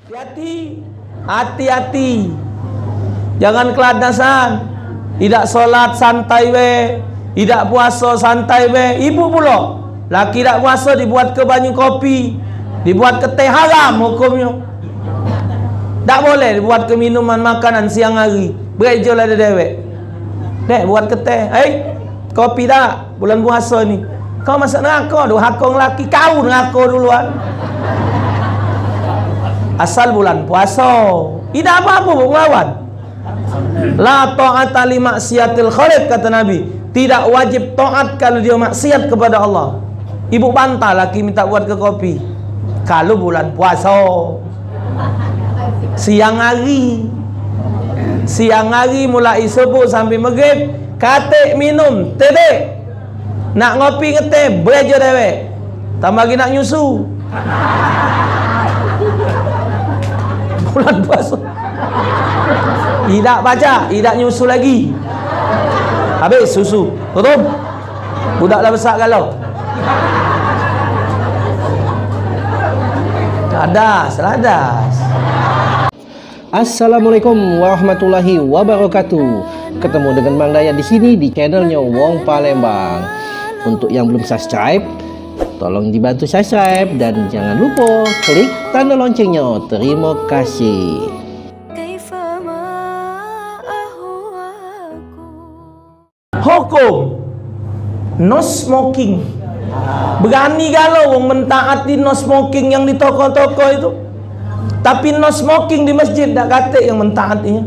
Hati-hati, hati-hati, jangan keladasan. Tidak sholat santai we, tidak puasa santai we. Ibu pula, laki tak puasa dibuat ke banyu kopi, dibuat ke teh, haram hukumnya. Tak boleh dibuat ke minuman makanan siang hari. Berejo lah dewek. Dek buat ke teh, kopi tak bulan puasa ni. Kau masuk neraka, hakong laki kau neraka duluan. Asal bulan puasa, tidak apa-apa melawan. La ta'ata li maksiatil khaliq, kata Nabi. Tidak wajib taat kalau dia maksiat kepada Allah. Ibu bantah laki minta buat ke kopi. Kalau bulan puasa, siang hari mulai subuh sampai maghrib, kate minum teh. Nak ngopi ngeteh, berejo dewek. Tambah lagi nak nyusu. Bulan puasa tidak baca, tidak nyusu lagi. Habis susu, tutup. Budaklah besar galau. Ladas. Assalamualaikum warahmatullahi wabarakatuh. Ketemu dengan Mang Dayat di sini di channelnya Wong Palembang. Untuk yang belum subscribe, tolong dibantu subscribe dan jangan lupa klik tanda loncengnya. Terima kasih. Hukum no smoking. Berani kalau mentaati no smoking yang di toko-toko itu, tapi no smoking di masjid tak kata yang mentaatinya.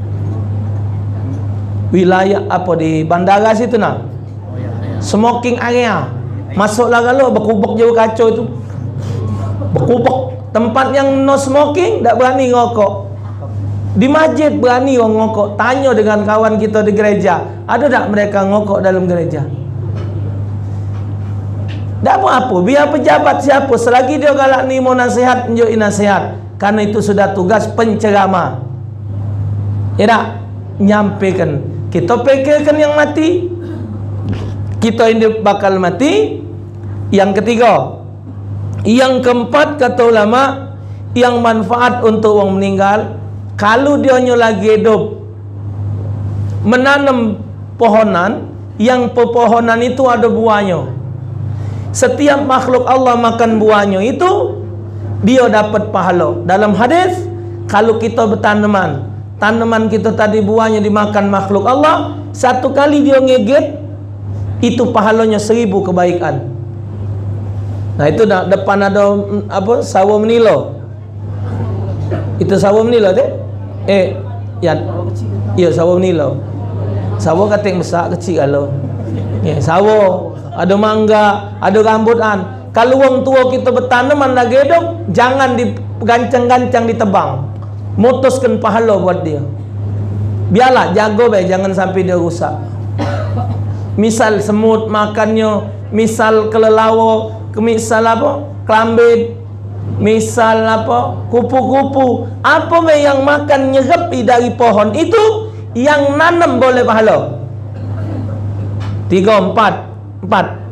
Wilayah apa di bandara situ nak, smoking area. Masuklah kalau berkubuk jauh kacau itu, berkubuk. Tempat yang no smoking tak berani ngokok. Di masjid berani orang ngokok. Tanya dengan kawan kita di gereja, ada tak mereka ngokok dalam gereja? Tak apa-apa, biar pejabat siapa, selagi dia galak ni mau nasihat, tunjukin nasihat. Karena itu sudah tugas penceramah. Ya tak? Nyampaikan. Kita pikirkan yang mati, kita ini bakal mati. Yang ketiga, yang keempat kata ulama, yang manfaat untuk orang meninggal, kalau dia lagi hidup menanam pohonan, yang pepohonan itu ada buahnya. Setiap makhluk Allah makan buahnya itu, dia dapat pahala. Dalam hadis, kalau kita bertanaman, tanaman kita tadi buahnya dimakan makhluk Allah, satu kali dia ngegit, itu pahalanya 1000 kebaikan. Nah itu depan ada apa, sawo menilo. Itu sawo menilo teh? Ya sawo menilo. Sawo kating besar kecil kalau. Ya, sawo, ada mangga, ada rambutan. Kalau wong tua kita bertanaman lagi hidup, jangan digancang-gancang ditebang. Mutuskan pahala buat dia. Biarlah jago baik, jangan sampai dia rusak. Misal semut makannya, misal kelelawar, misal apa? Kelambit, misal apa? Kupu-kupu. Apa yang makan nyerepi dari pohon itu, yang nanam boleh pahala. 3, 4.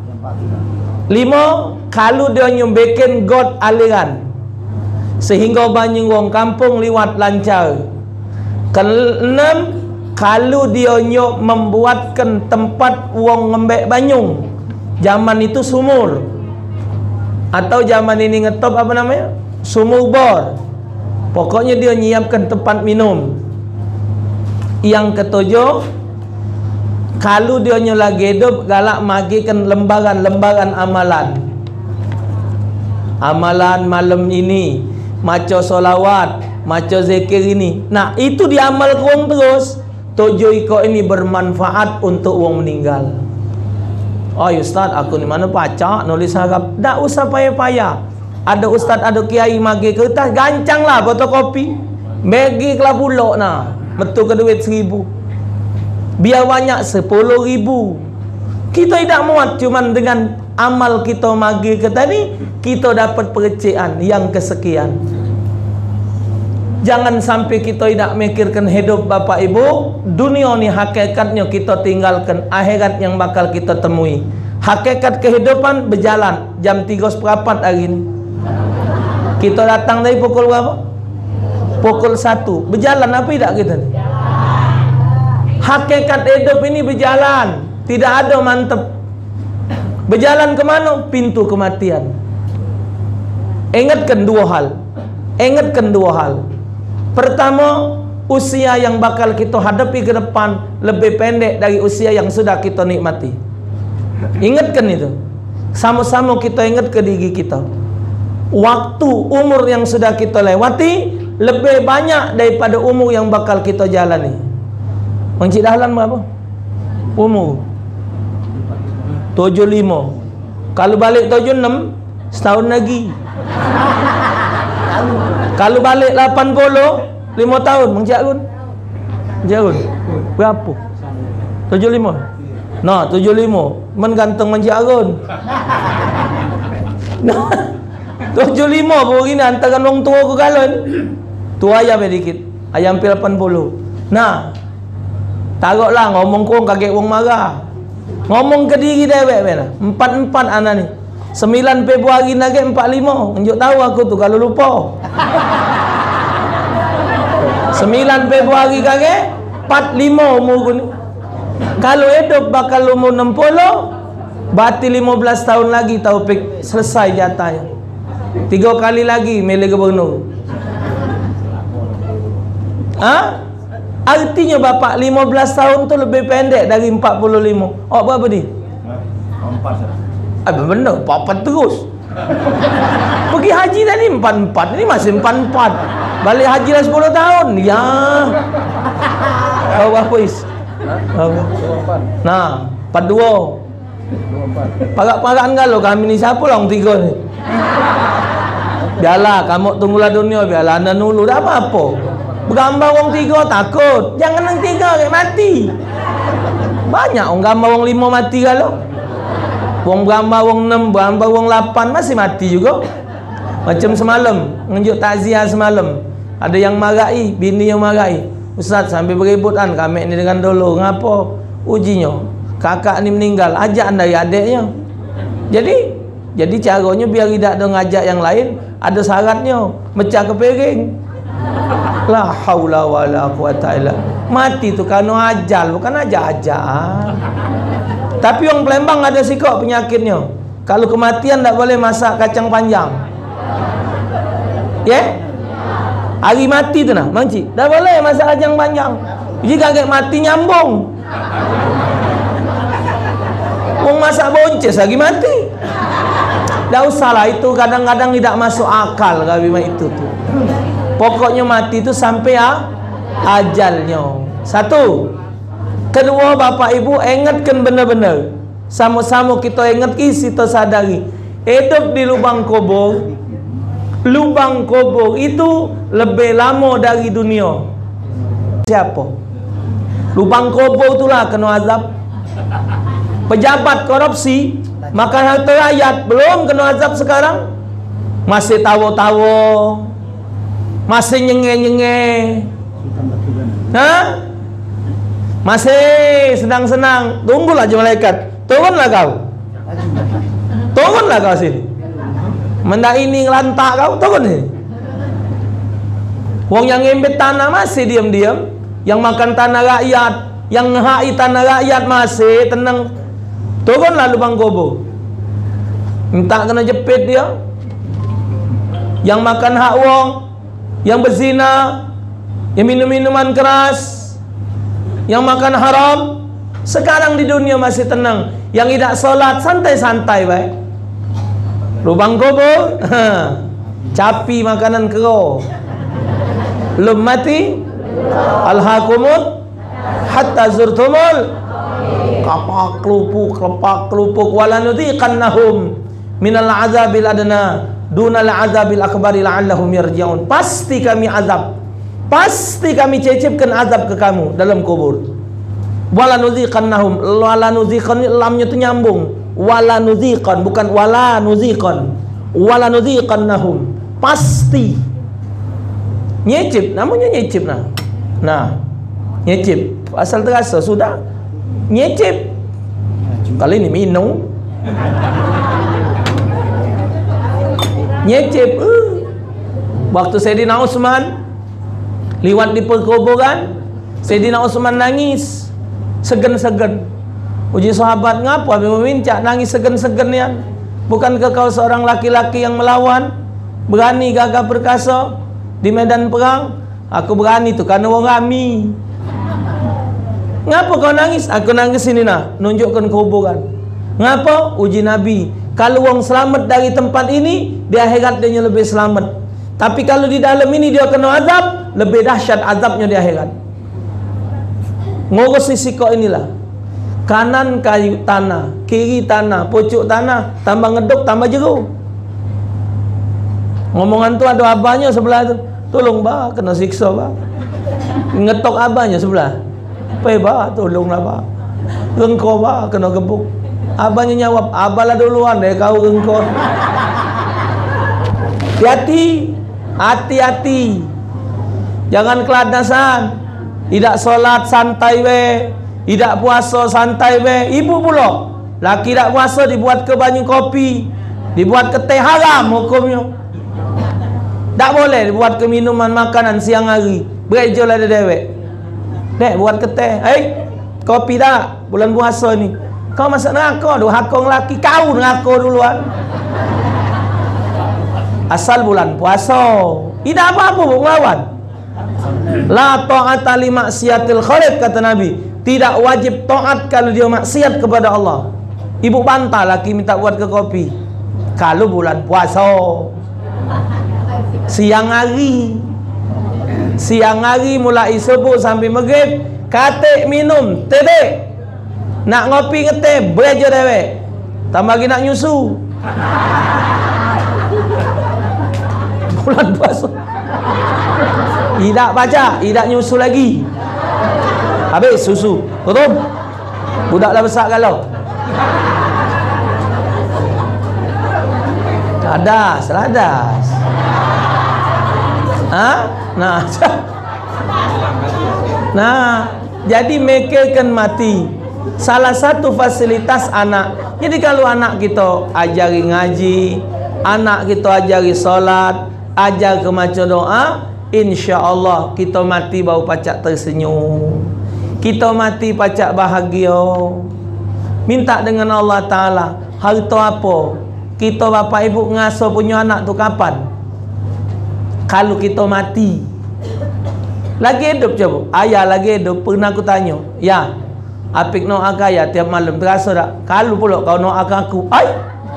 5, kalau dia bikin got aliran sehingga banyak orang kampung liwat lancar. 6, kalau dia membuatkan tempat wong ngembek banyung. Zaman itu sumur, atau zaman ini ngetop apa namanya, sumur bor. Pokoknya dia nyiapkan tempat minum. Yang ketujuh, kalau dia lagi hidup galak magikan lembaran-lembaran amalan. Amalan malam ini, maca solawat, maca zikir ini. Nah, itu diamal kurang terus. Tujuh ikut ini bermanfaat untuk orang meninggal. Oh Ustaz, aku ni mana pacak nulis harap. Tak usah payah-payah. Ada Ustaz, ada kiai magi kertas, gancang lah fotokopi. Bagi kelah pulak nah. Betul ke duit 1000. Biar banyak 10.000. Kita tidak muat cuman dengan amal kita magi ke tadi, kita dapat percayaan yang kesekian. Jangan sampai kita tidak mikirkan hidup Bapak Ibu. Dunia ni hakikatnya kita tinggalkan, akhirat yang bakal kita temui. Hakikat kehidupan berjalan. Jam 3:04 hari ini kita datang dari pukul berapa? pukul 1. Berjalan apa tidak kita ni? Hakikat hidup ini berjalan, tidak ada mantep. Berjalan ke mana? Pintu kematian. Ingatkan dua hal. Ingatkan dua hal. Pertama, usia yang bakal kita hadapi ke depan lebih pendek dari usia yang sudah kita nikmati. Ingatkan itu. Sama-sama kita ingat ke diri kita. Waktu umur yang sudah kita lewati lebih banyak daripada umur yang bakal kita jalani. Encik Dahlan berapa? Umur 75. Kalau balik 76, setahun lagi. Kalau balik 80, 5 tahun. Encik Arun? Encik Arun? Berapa? 75? Nah, 75. Men ganteng Encik Arun. 75 pun gini antara orang tua ke galon. Tu ayam sedikit. Ayam hampir 80. Nah, taruhlah ngomong kong kaget wong marah. Ngomong ke diri dewek bena. 44 anak ni. 9 Februari lagi 45. Unjuk tahu aku tu kalau lupa. 9 Februari kage 45 umur aku ni. Kalau hidup bakal umur 60, berarti 15 tahun lagi Taufik selesai jatahnya. 3 kali lagi milih gubernur. Artinya bapak 15 tahun tu lebih pendek dari 45. Oh berapa ni? 4. Benar, 44 terus. Pergi haji tadi 44, ini masih 44. Balik haji dah 10 tahun. Ya. Kau apa is? Nah, 42. Parak-parakan kalau kami ni siapa lah orang 3 ni. Biarlah kamu tunggulah dunia, biarlah anda nulu dah apa-apa. Bergambar orang 3 takut. Jangan orang 3 kayak mati. Banyak orang gambar orang 5 mati kalau. Orang gambar orang 6, gambar orang 8 masih mati juga. Macam semalam, menunjuk takziah semalam. Ada yang marahi, bini yang marahi. Ustaz sampai beributan kami ni dengan dulu. Ngapa? Ujinya kakak ni meninggal, ajak dari adiknya. Jadi caranya biar tidak ada ngajak yang lain, ada syaratnya, mecah ke piring. La haula wala quwata illa. Mati tu kerana ajal, bukan ajak-ajak. Tapi orang Palembang ada sikap penyakitnya. Kalau kematian tak boleh masak kacang panjang. Ya? Hari mati tu nah, Mangcik. Tak boleh masak kacang panjang. Jika kaget mati nyambung. Orang masak bonces lagi mati. Tak usahlah, itu kadang-kadang tidak masuk akal kalau itu tu. Pokoknya mati itu sampai ajalnya. 1. Kedua, bapak ibu ingatkan benar-benar. Sama-sama kita ingat, kita sadari. Hidup di lubang kubur. Lubang kubur itu lebih lama dari dunia. Siapa? Lubang kubur itulah kena azab. Pejabat korupsi makan harta rakyat belum kena azab sekarang. Masih tawa-tawa, masih nyenge-nyenge, masih senang-senang. Tunggulah je malaikat. Turunlah kau. Turunlah kau sini. Mendak ini ngelantak kau, turun ni. Wong yang ngembet tanah masih diam-diam. Yang makan tanah rakyat, yang ngehai tanah rakyat masih tenang. Turunlah lubang kubur. Minta kena jepit dia. Yang makan hak wong, yang berzina, yang minum minuman keras, yang makan haram, sekarang di dunia masih tenang. Yang tidak solat santai-santai baik. Lubang kubur, capi makanan kero. Belum mati, alhaqumut hatta zurtumul kapak kelupuk wala nudhiqannahum minal azabil adna dunal azabil akbari la'allahum yarji'un. Pasti kami azab, pasti kami cecipkan azab ke kamu dalam kubur. Wala nudhiqannahum, wala nudhiqan lamnya tu nyambung. Wala nudhiqan, bukan wala nudhiqan. Wala nudhiqannahum, pasti. Nyecip, namanya nyecip nah. Nah, nyecip asal terasa sudah nyecip. Kali ini minum nyecip. Waktu Sayyidina Utsman Liwat di perkuburan, Sayyidina Utsman nangis segen-segen. Uji sahabat, ngapa habis memincak nangis segen-segen ya? Bukankah kau seorang laki-laki yang melawan, berani, gagah perkasa di medan perang? Aku berani tu karena orang rami. Ngapa kau nangis? Aku nangis ini nah, nunjukkan kuburan. Ngapa? Uji Nabi. Kalau orang selamat dari tempat ini, di akhirat dia lebih selamat. Tapi kalau di dalam ini dia kena azab, lebih dahsyat azabnya di akhirat. Ngurus sisi kau inilah. Kanan kayu tanah, kiri tanah, pucuk tanah, tambah ngeduk, tambah jeruk. Ngomongan tu ada abahnya sebelah tu. Tolong bah, kena siksa bah. Ngetok abahnya sebelah. Pai bah, tolonglah bah. Engkau bah, kena gebuk. Abahnya jawab, abahlah duluan deh kau engkau. Hati-hati, hati-hati. Jangan keladasan. Tidak solat santai we, tidak puasa santai we. Ibu pula, laki tak puasa dibuat ke banyu kopi, dibuat ke teh, haram hukumnya. Tak boleh dibuat ke minuman makanan siang hari. Berejol ada dewek. Dek buat ke teh. Kopi tak? Bulan puasa ni. Kau masak neraka, dua hakong laki, kau neraka duluan. Asal bulan puasa. Tidak apa-apa melawan. La ta'ata li maksiatil khaliq, kata Nabi. Tidak wajib taat kalau dia maksiat kepada Allah. Ibu bantah laki minta buat ke kopi. Kalau bulan puasa. Siang hari mulai subuh sampai maghrib, katik minum tedek. Nak ngopi ngeteh bereja dewek. Tambah lagi nak nyusu. Bulan puasa. Tidak baca, tidak nyusu lagi. Habis susu. Tutup. Budaklah besar kalau. Ladas. Nah, jadi mereka kan mati. Salah satu fasilitas anak. Jadi kalau anak kita ajari ngaji, anak kita ajari solat, ajar ke macam doa, insya-Allah kita mati bau pacak tersenyum. Kita mati pacak bahagia. Minta dengan Allah Ta'ala. Harta apa? Kita bapa ibu ngasuh punya anak tu kapan? Kalau kita mati. Lagi hidup je bu. Ayah lagi hidup. Pernah aku tanya. Ya, apik nak agak tiap malam. Terasa tak? Kalau pula kau nak agak aku. Ay!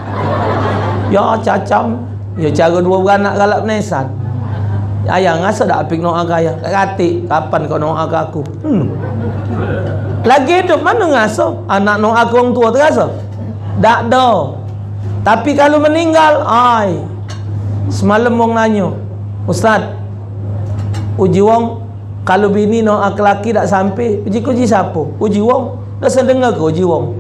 Ya cacam. Ya cara dua beranak galak nesan. Ayah ngasa tak apik nak agak ya? Katik. Kapan kau nak agak aku? Lagi hidup mana ngasa? Anak nak aku orang tua terasa? Tak ada. Tapi kalau meninggal, ay. Semalam orang nanya. Ustaz, uji wong kalau bini no laki tak sampai, uji siapa? Uji wong. Dah sedengar ke uji wong?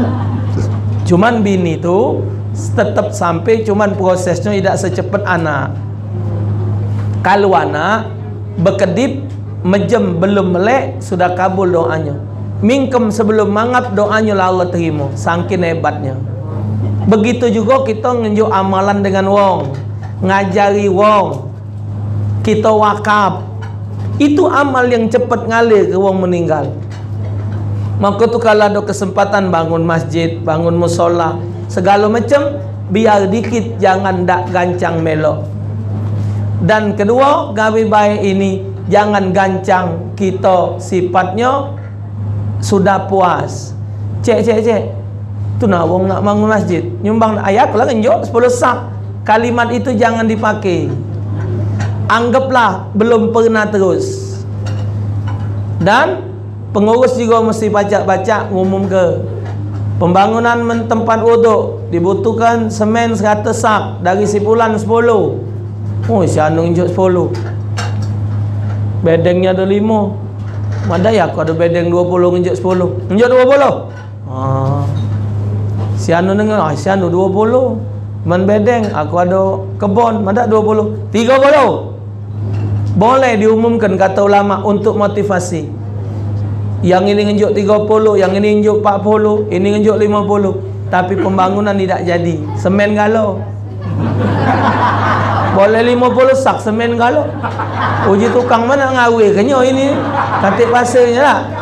Cuman bini tu tetap sampai, cuman prosesnya tidak secepat anak. Kalau anak berkedip mejem belum melek sudah kabul doanya. Mingkem sebelum mangap doanya lah Allah terima. Saking hebatnya. Begitu juga kita ngenjuk amalan dengan wong, ngajari wong. Kita wakaf. Itu amal yang cepat ngalir ke wong meninggal. Maka tu kalau ada kesempatan bangun masjid, bangun musola, segala macam, biar dikit, jangan dak gancang melok. Dan kedua, gawe baik ini jangan gancang, kita sifatnya sudah puas. Cek. Tu nak wong nak bangun masjid, nyumbang ayat lah ngenjuk 10 sak. Kalimat itu jangan dipakai. Anggaplah belum pernah terus. Dan pengurus juga mesti baca-baca ngumum ke pembangunan tempat wuduk dibutuhkan semen 100 sak dari simpulan 10. Oh, si anu injuk 10. Bedengnya ada 5. Mana ya aku ada bedeng 20 injuk 10. Injuk 20. Si anu dengar, si anu 20. Man bedeng aku ada kebon, mana 20. 30. Boleh diumumkan kata ulama untuk motivasi. Yang ini ngenjuk 30, yang ini ngenjuk 40, ini ngenjuk 50. Tapi pembangunan tidak jadi. Semen galau. Boleh 50 sak semen kalau. Uji tukang mana ngawe kenyo ini. Katik pasirnya lah.